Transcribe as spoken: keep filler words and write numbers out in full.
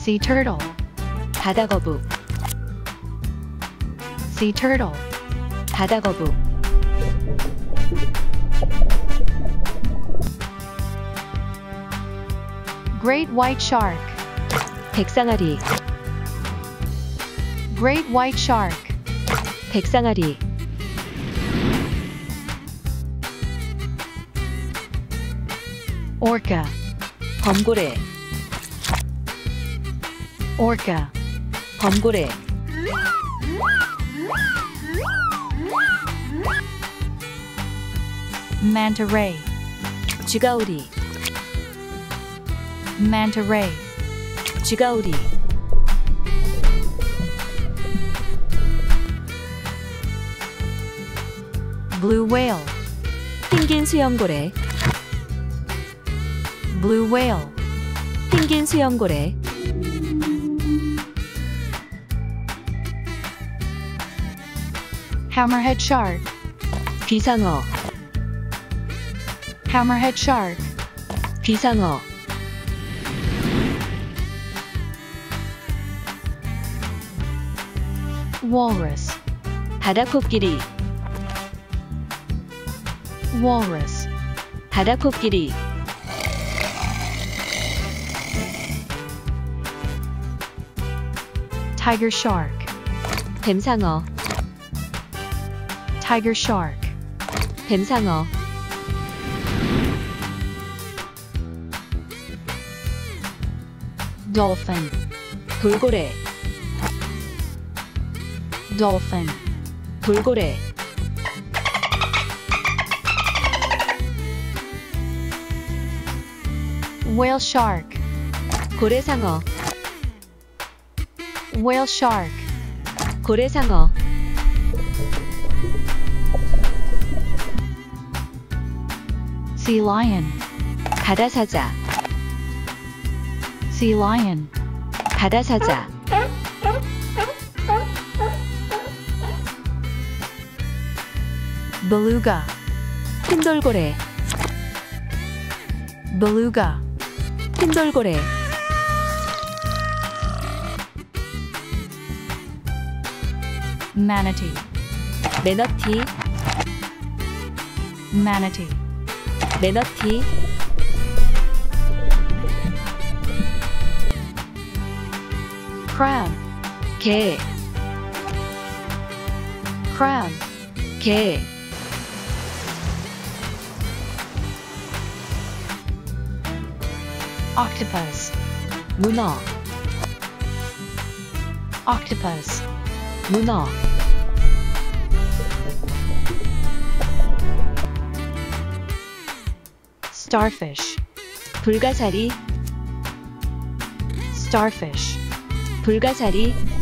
Sea turtle. 바다거북. Sea turtle. 바다거북. Great white shark. 백상아리. Great white shark. 백상아리. Orca. 범고래. Orca. 범고래. Manta ray. 쥐가오리. Manta ray. 쥐가오리. Blue whale. 흰긴 수염고래. Blue whale. 흰긴 수염고래. Hammerhead shark. 비상어. Hammerhead shark. 비상어. Walrus. 바다코끼리. Walrus. 바다코끼리. Tiger shark. 뱀상어. Tiger shark. 뱀상어. Dolphin. 돌고래. Dolphin. 돌고래. Whale shark. 고래상어. Whale shark. 고래상어. Sea lion. 바다사자. Sea lion. 바다사자. Beluga. 큰 돌고래. Beluga. 큰 돌고래. Manatee. 매너티. Manatee. 매너티. Crab. 개. Crab. 개. Octopus. 문어. Octopus. 문어. Starfish. 불가사리. Starfish. 불가사리.